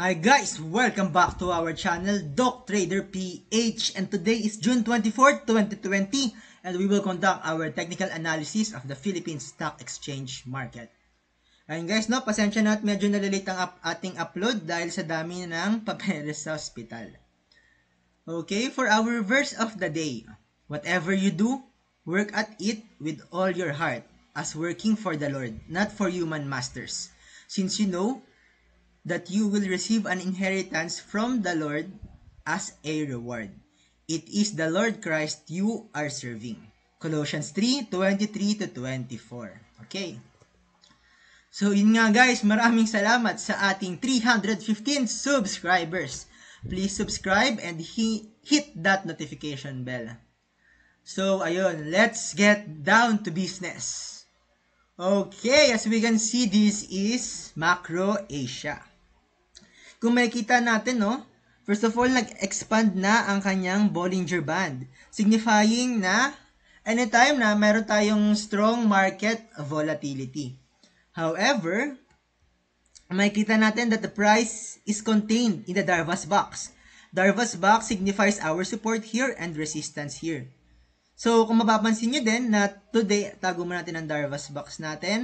Hi guys! Welcome back to our channel, Doc Trader PH, and today is June 24, 2020 and we will conduct our technical analysis of the Philippine Stock Exchange market. Ayun guys, no, pasensya na at medyo nalilate ang ating upload dahil sa dami ng papeles sa hospital. Okay, for our verse of the day, whatever you do, work at it with all your heart, as working for the Lord, not for human masters, since you know that you will receive an inheritance from the Lord as a reward. It is the Lord Christ you are serving. Colossians 3:23-24. Okay. So yun nga guys, maraming salamat sa ating 315 subscribers. Please subscribe and hit that notification bell. So ayun, let's get down to business. Okay, as we can see, this is Macro Asia. Kung makikita natin, no, first of all, nag-expand na ang kanyang Bollinger Band, signifying na anytime na meron tayong strong market volatility. However, makikita natin that the price is contained in the Darvas box. Darvas box signifies our support here and resistance here. So, kung mapapansin nyo din na today, tago mo natin ang Darvas box natin.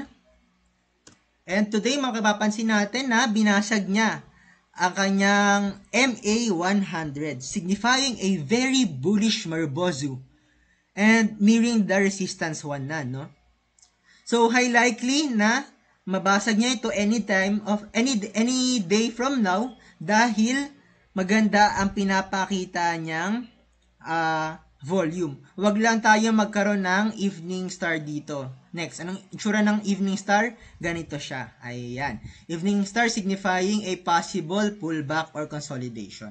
And today, mapapansin natin na binasag niya ang kanyang MA100, signifying a very bullish Marubozu and nearing the resistance 1 na, no? So, high likely na mabasag niya ito anytime of any day from now dahil maganda ang pinapakita niyang volume. Huwag lang tayo magkaroon ng evening star dito. Next, anong itsura ng evening star? Ganito siya. Ayan. Evening star signifying a possible pullback or consolidation.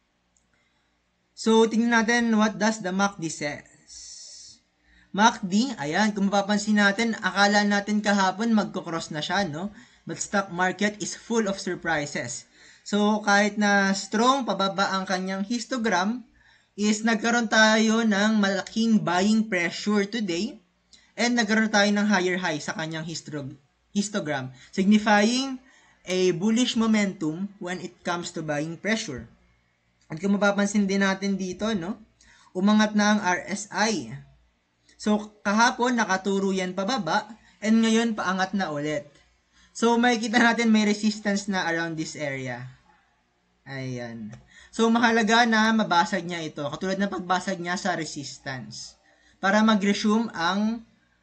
So, tingnan natin what does the MACD says. MACD, ayan, kung mapapansin natin, akala natin kahapon magkocross na siya, no? But stock market is full of surprises. So, kahit na strong pababa ang kanyang histogram, is nagkaroon tayo ng malaking buying pressure today and nagkaroon tayo ng higher high sa kanyang histogram, signifying a bullish momentum when it comes to buying pressure. At kung mapapansin din natin dito, no, umangat na ang RSI. So, kahapon nakaturo yan pababa and ngayon paangat na ulit. So, makikita natin may resistance na around this area. Ayan. So, mahalaga na mabasag niya ito, katulad ng pagbasag niya sa resistance, para mag-resume ang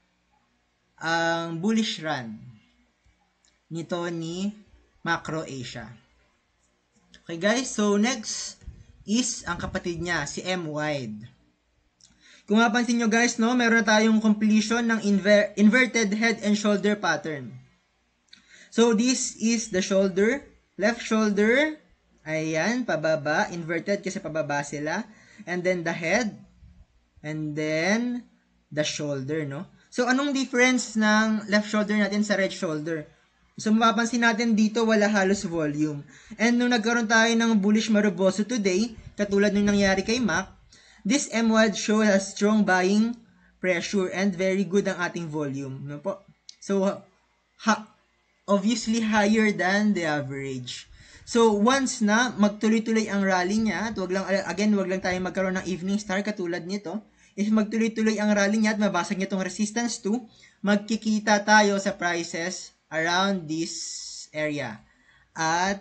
bullish run nito ni Macro Asia. Okay guys, so next is ang kapatid niya, si M-Wide. Kung mapansin nyo guys, no, meron tayong completion ng inverted head and shoulder pattern. So, this is the shoulder, left shoulder. Ayan, pababa, inverted kasi pababa sila. And then the head. And then the shoulder, no? So, anong difference ng left shoulder natin sa right shoulder? So, mapapansin natin dito, wala halos volume. And nung nagkaroon tayo ng bullish Marubozu today, katulad nung nangyari kay Mac, this M-Wide show has strong buying pressure and very good ang ating volume. No po? So, obviously higher than the average. So, once na magtuloy-tuloy ang rally niya, at wag lang tayo magkaroon ng evening star katulad nito, if magtuloy-tuloy ang rally niya at mabasag niya itong resistance 2, magkikita tayo sa prices around this area at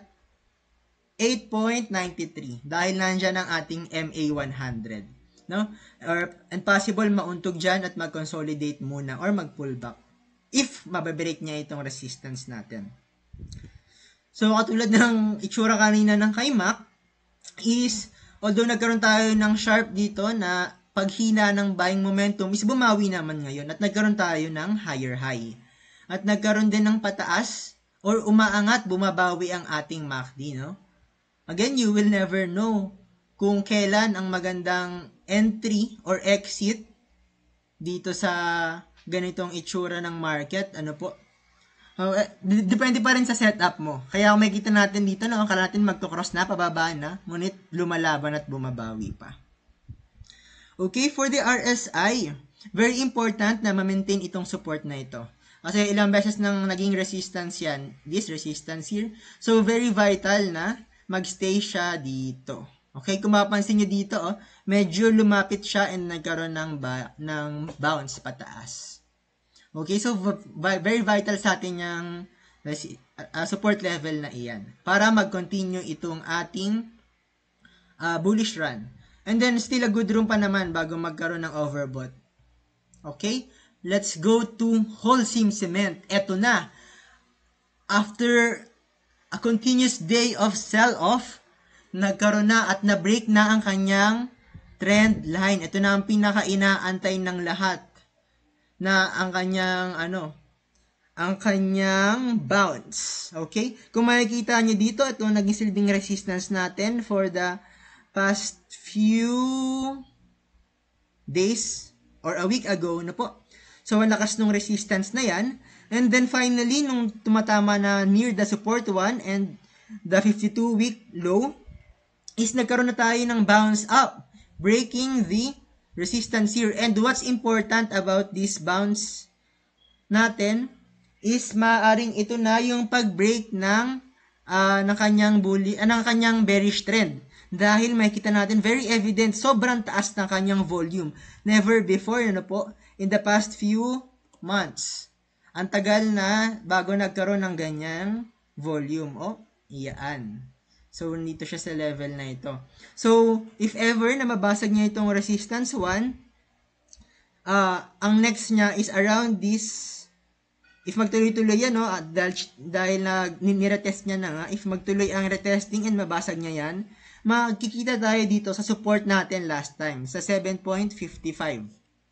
8.93 dahil nandiyan ang ating MA100. No? And possible mauntog dyan at mag-consolidate muna or mag-pullback if mababreak niya itong resistance natin. So, katulad ng itsura kanina ng kay Mac, is, although nagkaroon tayo ng sharp dito na paghina ng buying momentum, is bumawi naman ngayon at nagkaroon tayo ng higher high. At nagkaroon din ng pataas or umaangat, bumabawi ang ating MACD, no? Again, you will never know kung kailan ang magandang entry or exit dito sa ganitong itsura ng market. Ano po? Depende pa rin sa setup mo. Kaya kung makikita natin dito, no, akala natin magto-cross na, pababa na, ngunit lumalaban at bumabawi pa. Okay, for the RSI, very important na ma-maintain itong support na ito. Kasi ilang beses nang naging resistance yan. This resistance here. So, very vital na magstay siya dito. Okay, kung mapapansin nyo dito, medyo lumapit siya and nagkaroon ng bounce pataas. Okay, so very vital sa atin yung support level na iyan para mag-continue itong ating bullish run. And then, still a good room pa naman bago magkaroon ng overbought. Okay? Let's go to Holcim Cement. Eto na. After a continuous day of sell-off, nagkaroon na at na-break na ang kanyang trend line. Ito na ang pinaka-inaantay ng lahat na ang kanyang bounce. Okay? Kung makikita nyo dito, ito naging silbing resistance natin for the past few days or a week ago na po. So, ang lakas ng resistance na yan. And then, finally, nung tumatama na near the support 1 and the 52-week low, is nagkaroon na tayo ng bounce up, breaking the resistance here. And what's important about this bounce natin is maaring ito na yung pag-break ng kanyang bearish trend. Dahil makikita natin, very evident, sobrang taas ng kanyang volume. Never before, in the past few months. Ang tagal na bago nagkaroon ng ganyang volume. Iyaan. So, nandito siya sa level na ito. So, if ever na mabasag niya itong resistance 1, ang next niya is around this. If magtuloy-tuloy yan, dahil na niretest niya na nga, if magtuloy ang retesting and mabasag niya yan, magkikita tayo dito sa support natin last time, sa 7.55.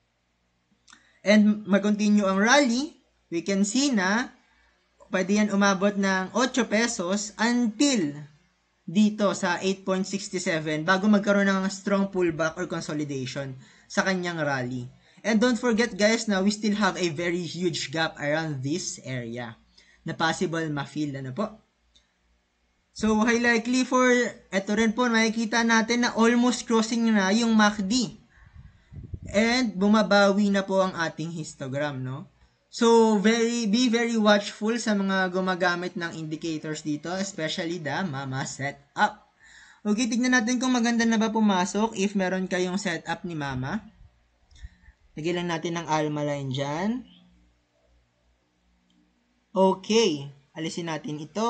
And mag-continue ang rally, we can see na pwede yan umabot ng 8 pesos until dito sa 8.67 bago magkaroon ng strong pullback or consolidation sa kanyang rally. And don't forget guys na we still have a very huge gap around this area na possible ma-fill po. So, high likely for, eto rin po, makikita natin na almost crossing na yung MACD. And, bumabawi na po ang ating histogram, So, be very watchful sa mga gumagamit ng indicators dito, especially the Mama setup. Okay, tignan natin kung maganda na ba pumasok if meron kayong setup ni Mama. Lagyan lang natin ng Alma line dyan. Okay, alisin natin ito.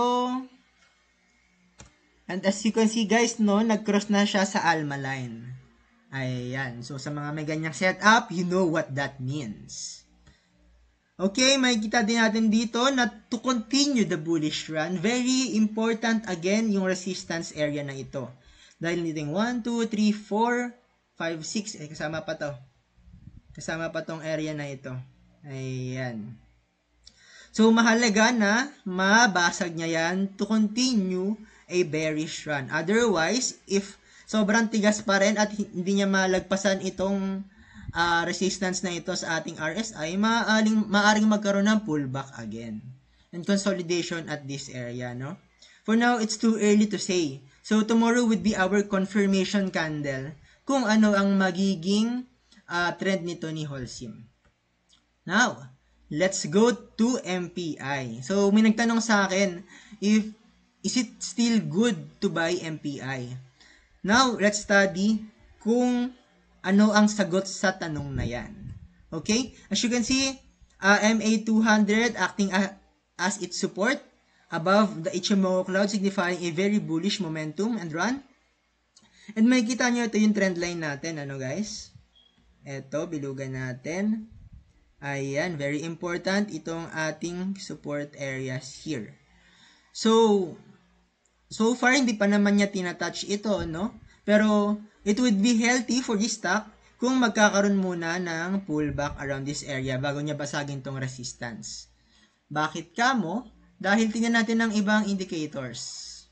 And as you can see guys, nag-cross na siya sa Alma line. Ayan. So, sa mga may ganyang setup, you know what that means. Okay, makikita din natin dito na to continue the bullish run, very important again yung resistance area na ito. Dahil dito yung 1, 2, 3, 4, 5, 6. Kasama pa to. Kasama pa tong area na ito. Ayan. So, mahalaga na mabasag niya yan to continue a bearish run. Otherwise, if sobrang tigas pa rin at hindi niya malagpasan itong resistance na ito sa ating RSI, maaring magkaroon ng pullback again and consolidation at this area, For now, it's too early to say. So, tomorrow would be our confirmation candle kung ano ang magiging trend nito ni Holcim. Now, let's go to MPI. So, may nagtanong sa akin, is it still good to buy MPI? Now, let's study kung ano ang sagot sa tanong na yan. Okay? As you can see, MA200 acting as its support above the Ichimoku cloud, signifying a very bullish momentum and run. And makikita nyo, ito yung trend line natin, guys? Ito, bilugan natin. Ayan, very important itong ating support areas here. So far, hindi pa naman niya tinatouch ito, Pero, it would be healthy for this stock kung magkakaroon muna ng pullback around this area bago niya basagin tong resistance. Bakit kamo? Dahil tingnan natin ng ibang indicators.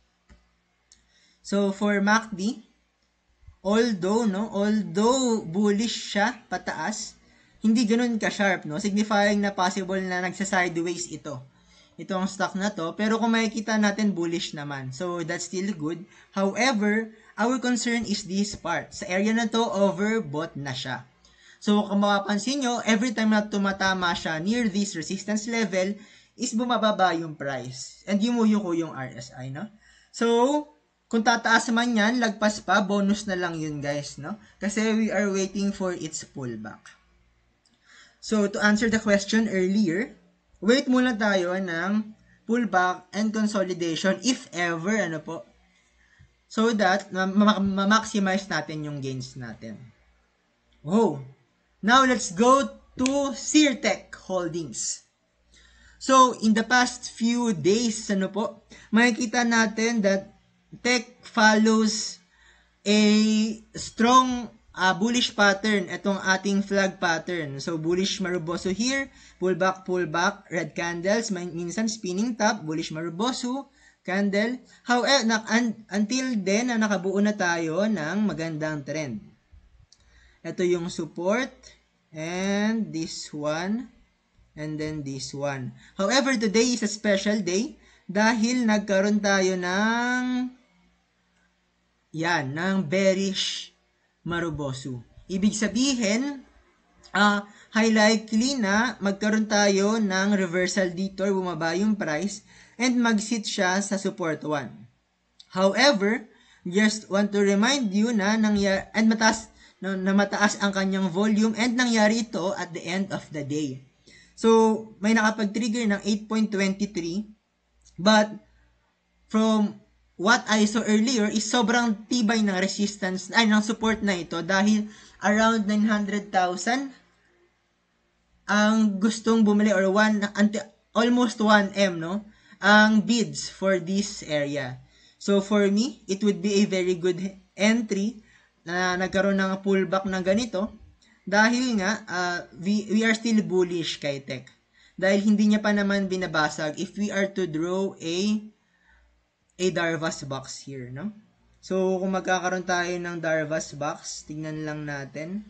So, for MACD, although bullish siya pataas, hindi ganun ka-sharp, signifying na possible na nagsa-sideways ito. Ito ang stock na to, pero kung makikita natin bullish naman. So, that's still good. However, our concern is this part. Sa area na to, overbought na siya. So, kung mapapansin nyo, every time na tumatama siya near this resistance level, is bumababa yung price. And yumuyuko yung RSI, no? So, kung tataas man yan, lagpas pa, bonus na lang yun, guys, no? Kasi we are waiting for its pullback. So, to answer the question earlier, wait muna tayo ng pullback and consolidation if ever, ano po, so that ma-maximize natin yung gains natin. Oh, now let's go to Seertech Holdings. So, in the past few days, ano po, makikita natin that tech follows a strong bullish pattern, itong ating flag pattern. So, bullish Maruboso here, pullback, red candles, minsan spinning top, bullish Maruboso, candle. However, until then, nakabuo na tayo ng magandang trend. Ito yung support, and this one, and then this one. However, today is a special day dahil nagkaroon tayo ng bearish Maruboso. Ibig sabihin, high likely na magkaroon tayo ng reversal dito or bumaba yung price and mag-sit siya sa support 1. However, just want to remind you na mataas ang kanyang volume and nangyari ito at the end of the day. So, may nakapag-trigger ng 8.23 but from what I saw earlier is sobrang tibay ng resistance, ng support na ito dahil around 900,000 ang gustong bumili or almost 1M, no? Ang bids for this area. So for me, it would be a very good entry na nagkaroon ng pullback na ganito dahil nga we are still bullish kay tech. Dahil hindi niya pa naman binabasag if we are to draw a Darvas box here, no? So, kung magkakaroon tayo ng Darvas box, tignan lang natin.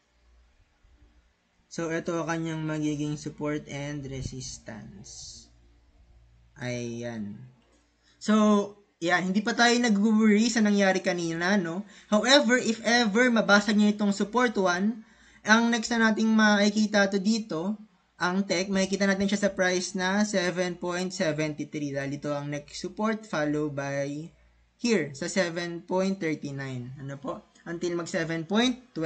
So, ito kanyang magiging support and resistance. Ayan. So, hindi pa tayo nag-worry sa nangyari kanina, no? However, if ever mabasag niya itong support 1, ang next na nating makikita to dito, ang tech, makikita natin siya sa price na 7.73 dahil ito ang next support, follow by here sa 7.39. Ano po? Until mag 7.12.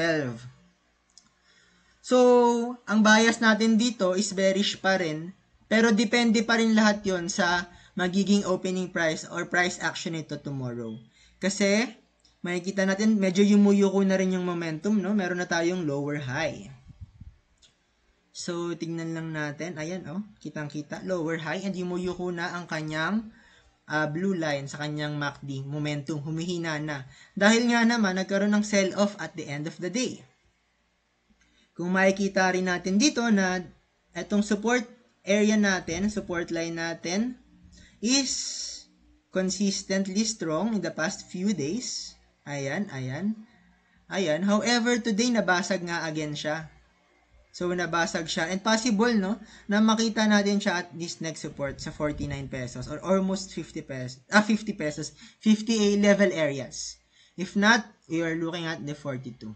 So, ang bias natin dito is bearish pa rin, pero depende pa rin lahat yon sa magiging opening price or price action nito tomorrow. Kasi, makikita natin, medyo yumuyuko na rin yung momentum, no? Meron na tayong lower high. So, tingnan lang natin. Ayan, kitang-kita. Lower high. And yumuyuko na ang kanyang blue line sa kanyang MACD. Momentum. Humihina na. Dahil nga naman, nagkaroon ng sell-off at the end of the day. Kung makikita rin natin dito na itong support area natin, support line natin, is consistently strong in the past few days. Ayan. However, today, nabasag nga again siya. So, nabasag siya. And possible, no, na makita natin siya at this next support sa 49 pesos or almost 50 pesos. 50 pesos. 50 level areas. If not, we are looking at the 42.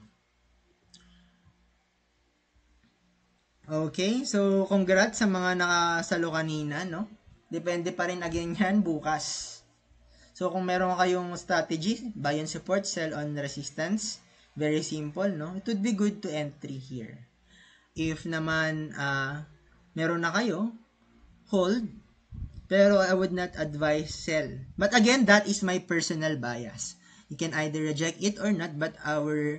Okay, so congrats sa mga nakasalo kanina, no? Depende pa rin again yan bukas. So, kung meron kayong strategy, buy on support, sell on resistance, very simple, no? It would be good to entry here. If naman meron na kayo, hold. Pero I would not advise sell. But again, that is my personal bias. You can either reject it or not, but our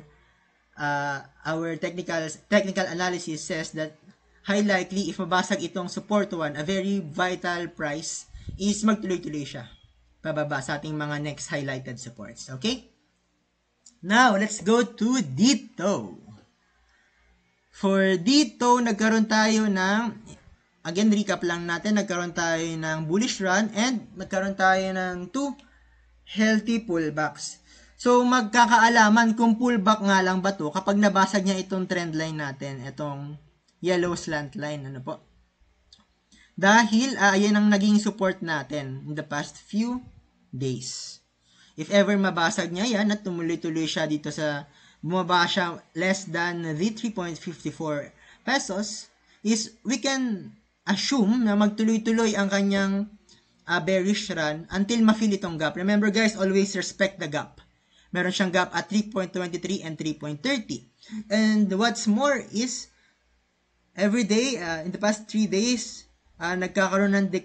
technical analysis says that high likely if mabasag itong support 1, a very vital price is magtuloy-tuloy siya pababa sa ating mga next highlighted supports. Okay? Now, let's go to dito. For dito, nagkaroon tayo ng, again, recap lang natin, nagkaroon tayo ng bullish run and nagkaroon tayo ng 2 healthy pullbacks. So, magkakaalaman kung pullback nga lang ba to kapag nabasag niya itong trend line natin, itong yellow slant line, ano po. Dahil, ayan ang naging support natin in the past few days. If ever mabasag niya yan at tumuloy-tuloy siya dito sa bumaba siya less than the 3.54 pesos, is we can assume na magtuloy-tuloy ang kanyang bearish run until ma-fill itong gap. Remember guys, always respect the gap. Meron siyang gap at 3.23 and 3.30. And what's more is, every day, in the past 3 days, nagkakaroon ng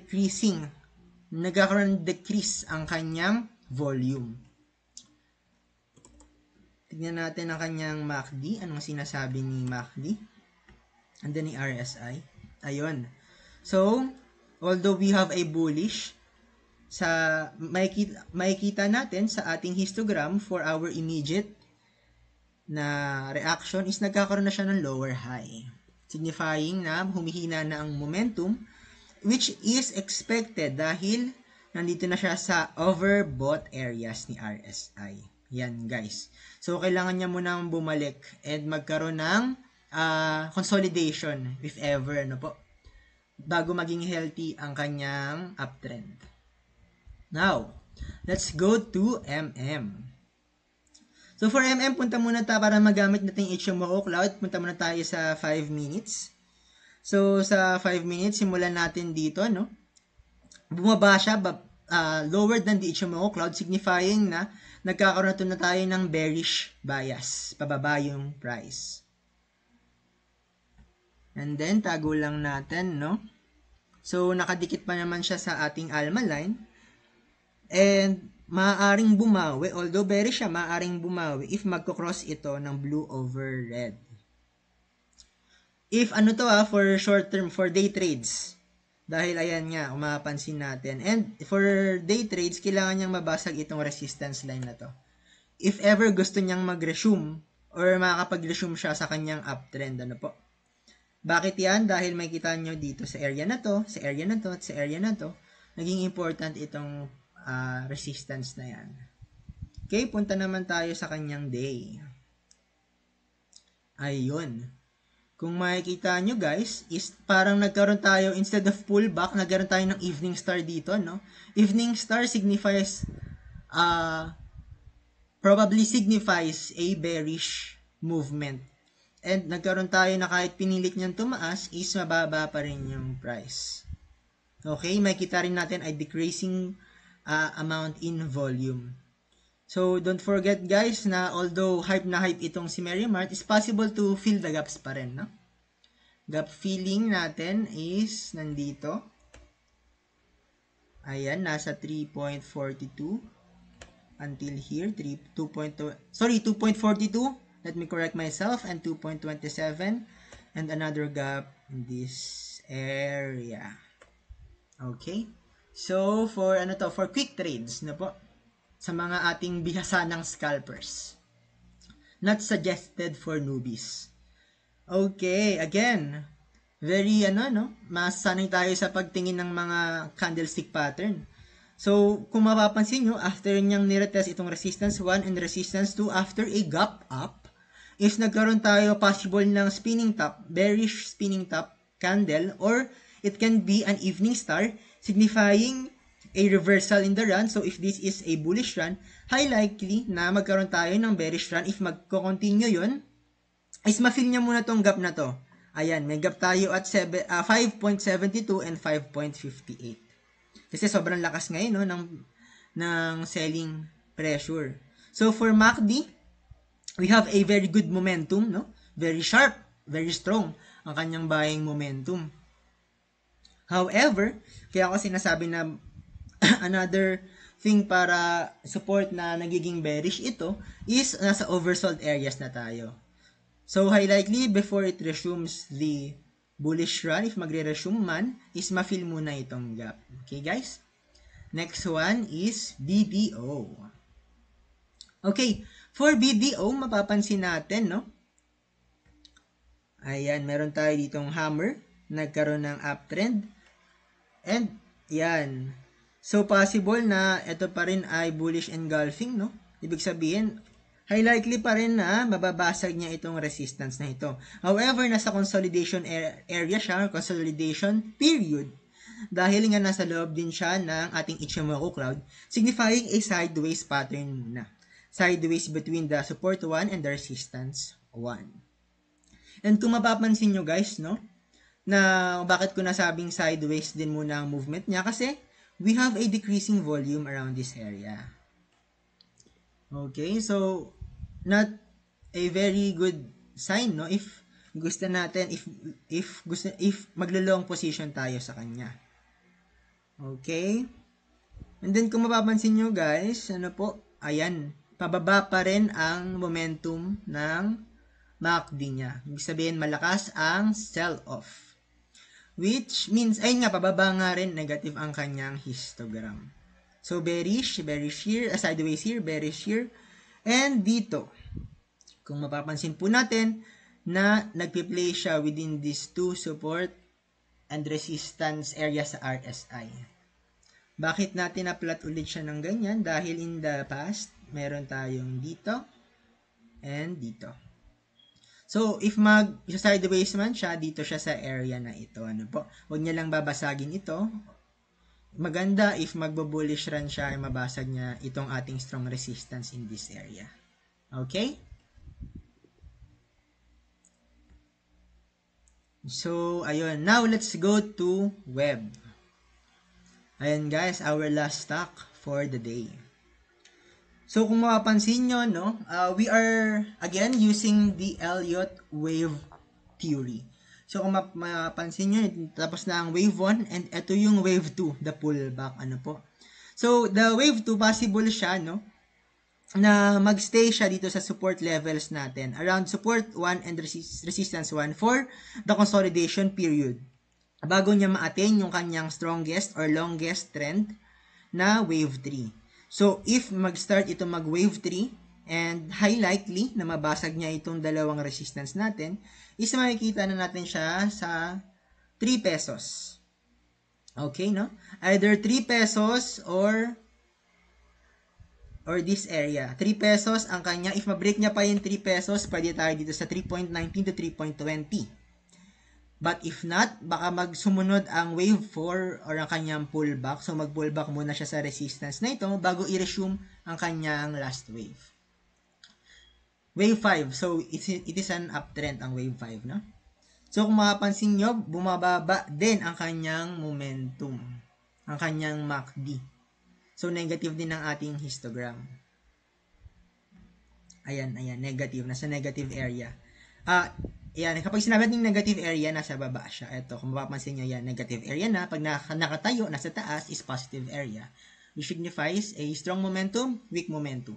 decrease ang kanyang volume. Tignan natin ang kanyang MACD. Anong sinasabi ni MACD? And then ni RSI. Ayun. So, although we have a bullish, makikita natin sa ating histogram for our immediate na reaction is nagkakaroon na siya ng lower high, signifying na humihina na ang momentum, which is expected dahil nandito na siya sa overbought areas ni RSI. Yan guys. So, kailangan niya munang bumalik and magkaroon ng consolidation, if ever, ano po, bago maging healthy ang kanyang uptrend. Now, let's go to MM. So, for MM, punta muna tayo para magamit natin yung HMO Cloud. Punta muna tayo sa 5 minutes. So, sa 5 minutes, simulan natin dito, no? Bumaba siya, lower than the HMO Cloud, signifying na nagkakaroon na tayo ng bearish bias. Pababa yung price. And then, tago lang natin, no? So, nakadikit pa naman siya sa ating Alma line. And, maaaring bumawi, although bearish siya, maaaring bumawi if magkocross ito ng blue over red. If ano to for short term, for day trades. Dahil ayan nga, mapapansin natin. And for day trades, kailangan niyang mabasag itong resistance line na to. If ever gusto niyang mag-resume or makakapag-resume siya sa kanyang uptrend, ano po. Bakit yan? Dahil makikita nyo dito sa area na to, sa area na to, at sa area na to, naging important itong resistance na yan. Okay, punta naman tayo sa kanyang day. Ayun. Kung makikita nyo guys, is parang nagkaroon tayo, instead of pullback, nagkaroon tayo ng evening star dito, no? Evening star signifies, probably signifies a bearish movement. And nagkaroon tayo na kahit pinilit niyang tumaas, is mababa pa rin yung price. Okay, makikita rin natin ay decreasing amount in volume. So, don't forget guys na although hype na hype itong si Merrimart, it's possible to fill the gaps pa rin, no? Gap filling natin is nandito. Ayan, nasa 3.42 until here, 2.42. Let me correct myself, and 2.27 and another gap in this area. Okay? So, for for quick trades, na po, sa mga ating bihasa ng scalpers. Not suggested for newbies. Okay, again, very, masanay tayo sa pagtingin ng mga candlestick pattern. So, kung mapapansin nyo, after niyang niretest itong resistance 1 and resistance 2, after a gap up, is nagkaroon tayo possible ng spinning top, bearish spinning top candle, or it can be an evening star, signifying a reversal in the run. So, if this is a bullish run, high likely na magkaroon tayo ng bearish run. If magko-continue yun, is ma-fill niya muna tong gap na to. Ayan, may gap tayo at 5.72 and 5.58. Kasi sobrang lakas ngayon, no, ng selling pressure. So, for MACD, we have a very good momentum, no? Very sharp, very strong ang kanyang buying momentum. However, kaya ako sinasabi na another thing para support na nagiging bearish ito is nasa oversold areas na tayo. So, high likely before it resumes the bullish run, if magre-resume man, is ma-fill muna itong gap. Okay, guys? Next one is BDO. Okay, for BDO, mapapansin natin, no? Ayan, meron tayo ditong hammer, nagkaroon ng uptrend. And, yan. So, possible na ito pa rin ay bullish engulfing, no? Ibig sabihin, high likely pa rin na mababasag niya itong resistance na ito. However, nasa consolidation area siya, consolidation period. Dahil nga nasa loob din siya ng ating Ichimoku cloud, signifying a sideways pattern na. sideways between the support 1 and the resistance 1. And kung mapapansin nyo guys, no, na bakit ko nasabing sideways din muna ang movement niya, kasi we have a decreasing volume around this area. Okay, so not a very good sign, no, if gusto natin, if maglo-long position tayo sa kanya. Okay? And then kung mapapansin nyo guys, ano po, ayan, pababa pa rin ang momentum ng MACD niya. Ibig sabihin, malakas ang sell-off. Which means, ayun nga, pababa nga rin, negative ang kanyang histogram. So, bearish here, sideways here, bearish here. And dito, kung mapapansin po natin, na nagpi-play siya within these two support and resistance area sa RSI. Bakit natin na-plot ulit siya ng ganyan? Dahil in the past, meron tayong dito and dito. So, if sideways man siya, dito siya sa area na ito. Ano po? Huwag niya lang babasagin ito. Maganda if magbo-bullish run siya, ay mabasag niya itong ating strong resistance in this area. Okay? So, ayun. Now, let's go to web. Ayan guys, our last stock for the day. So, kung mapapansin nyo, no, we are, again, using the Elliott Wave Theory. So, kung mapapansin nyo, tapos na ang Wave 1, and ito yung Wave 2, the pullback, ano po. So, the Wave 2, possible siya, no, na magstay siya dito sa support levels natin, around support 1 and resistance 1 for the consolidation period, bago niya ma-attain yung kanyang strongest or longest trend na wave 3. So, if mag-start ito mag-wave 3, and high likely na mabasag niya itong dalawang resistance natin, is makikita na natin siya sa 3 pesos. Okay, no? Either 3 pesos or this area. 3 pesos ang kanya. If ma-break niya pa yung 3 pesos, pwede tayo dito sa 3.19 to 3.20. But if not, baka magsumunod ang wave 4 or ang kanyang pullback. So, mag-pullback muna siya sa resistance na ito bago i-resume ang kanyang last wave. Wave 5. So, it is an uptrend ang wave 5, no? So, kung makapansin nyo, bumababa din ang kanyang momentum. Ang kanyang MACD. So, negative din ang ating histogram. Ayan, negative. Nasa negative area. Yan, kapag sinabi natin negative area, nasa baba siya. Ito, kung mapapansin nyo yan, negative area na. Pag nakatayo, nasa taas, is positive area. Which signifies a strong momentum, weak momentum.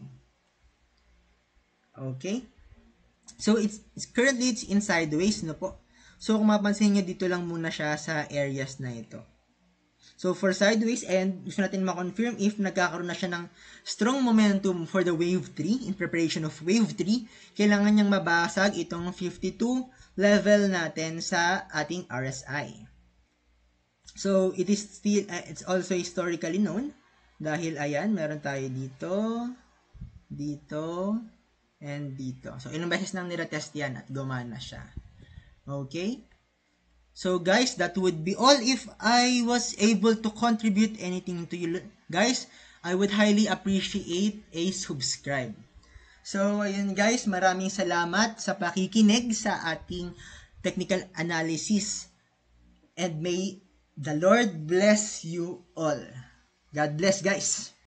Okay? So, currently, it's in sideways, no po? So, kung mapapansin nyo, dito lang muna siya sa areas na ito. So, for sideways, and gusto natin ma-confirm if nagkakaroon na siya ng strong momentum for the wave 3, in preparation of wave 3, kailangan niyang mabasag itong 52 level natin sa ating RSI. So, it is still, it's also historically known, dahil ayan, meron tayo dito, dito, and dito. So, ilang beses nang niretest yan at gumana siya. Okay? So guys, that would be all. If I was able to contribute anything to you guys, I would highly appreciate a subscribe. So ayun guys, maraming salamat sa pakikinig sa ating technical analysis. And may the Lord bless you all. God bless guys.